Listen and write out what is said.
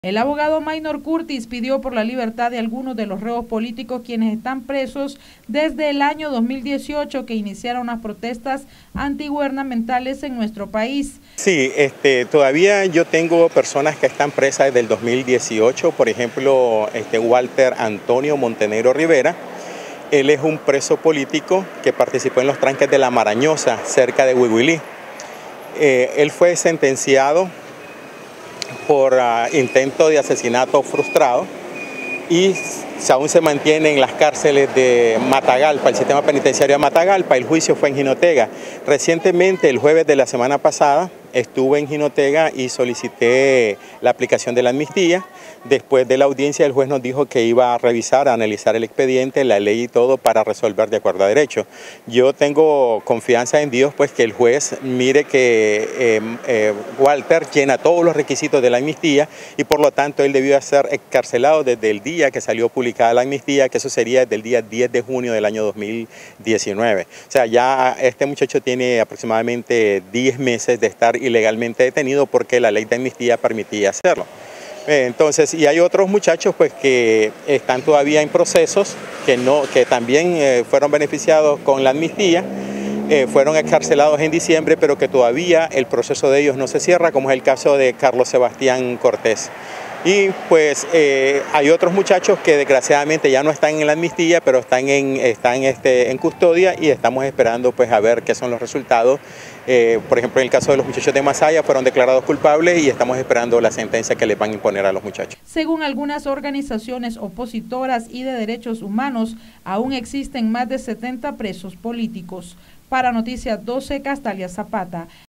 El abogado Maynor Curtis pidió por la libertad de algunos de los reos políticos quienes están presos desde el año 2018 que iniciaron unas protestas antigubernamentales en nuestro país. Sí, todavía yo tengo personas que están presas desde el 2018, por ejemplo, Walter Antonio Montenegro Rivera. Él es un preso político que participó en los tranques de La Marañosa, cerca de Huihuilí. Él fue sentenciado por intento de asesinato frustrado y aún se mantiene en las cárceles de Matagalpa, el sistema penitenciario de Matagalpa. El juicio fue en Jinotega. Recientemente, el jueves de la semana pasada, estuve en Jinotega y solicité la aplicación de la amnistía. Después de la audiencia, el juez nos dijo que iba a revisar, a analizar el expediente, la ley y todo para resolver de acuerdo a derecho. Yo tengo confianza en Dios, pues que el juez mire que Walter llena todos los requisitos de la amnistía y por lo tanto él debió ser excarcelado desde el día que salió publicada la amnistía, que eso sería desde el día 10 de junio del año 2019. O sea, ya este muchacho tiene aproximadamente 10 meses de estar ilegalmente detenido porque la ley de amnistía permitía hacerlo. Entonces, y hay otros muchachos pues que están todavía en procesos, que también fueron beneficiados con la amnistía, fueron excarcelados en diciembre, pero que todavía el proceso de ellos no se cierra, como es el caso de Carlos Sebastián Cortés. Y pues hay otros muchachos que desgraciadamente ya no están en la amnistía, pero están en custodia y estamos esperando pues a ver qué son los resultados. Por ejemplo, en el caso de los muchachos de Masaya fueron declarados culpables y estamos esperando la sentencia que les van a imponer a los muchachos. Según algunas organizaciones opositoras y de derechos humanos, aún existen más de 70 presos políticos. Para Noticias 12, Castalia Zapata.